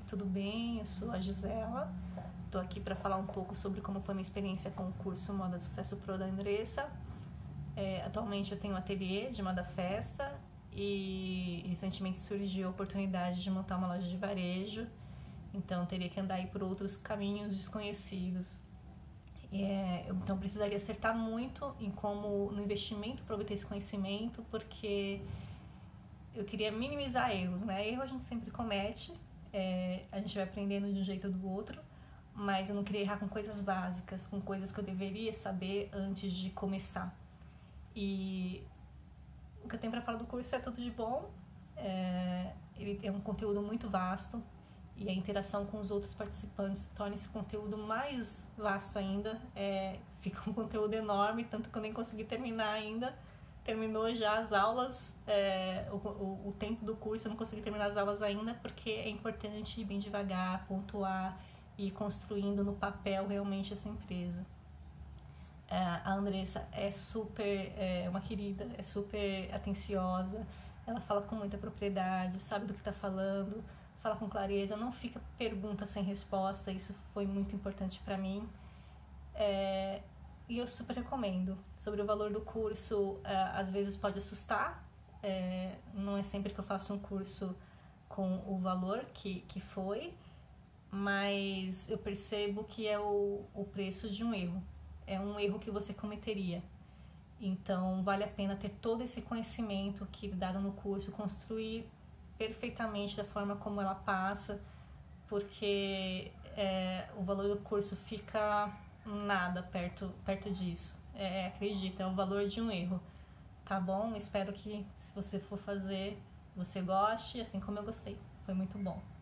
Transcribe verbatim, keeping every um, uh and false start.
tudo bem? Eu sou a Gisela, estou aqui para falar um pouco sobre como foi minha experiência com o curso Moda de Sucesso Pro da Andressa. É, atualmente eu tenho um ateliê de moda festa e recentemente surgiu a oportunidade de montar uma loja de varejo, então teria que andar aí por outros caminhos desconhecidos. É, então precisaria acertar muito em como no investimento para obter esse conhecimento, porque eu queria minimizar erros, né? Erro a gente sempre comete, é, a gente vai aprendendo de um jeito ou do outro, mas eu não queria errar com coisas básicas, com coisas que eu deveria saber antes de começar. E o que eu tenho para falar do curso é tudo de bom, é, ele é um conteúdo muito vasto e a interação com os outros participantes torna esse conteúdo mais vasto ainda, é, fica um conteúdo enorme, tanto que eu nem consegui terminar ainda. Terminou já as aulas, é, o, o, o tempo do curso eu não consegui terminar as aulas ainda, porque é importante ir bem devagar, pontuar e ir construindo no papel realmente essa empresa. É, a Andressa é super, é uma querida, é super atenciosa, ela fala com muita propriedade, sabe do que está falando, fala com clareza, não fica pergunta sem resposta, isso foi muito importante para mim. É, E eu super recomendo. Sobre o valor do curso, às vezes pode assustar. É, não é sempre que eu faço um curso com o valor que, que foi, mas eu percebo que é o, o preço de um erro. É um erro que você cometeria. Então, vale a pena ter todo esse conhecimento que é dado no curso, construir perfeitamente da forma como ela passa, porque é, o valor do curso fica nada perto, perto disso. É, acredita, é o valor de um erro. Tá bom? Espero que, se você for fazer, você goste, assim como eu gostei. Foi muito bom.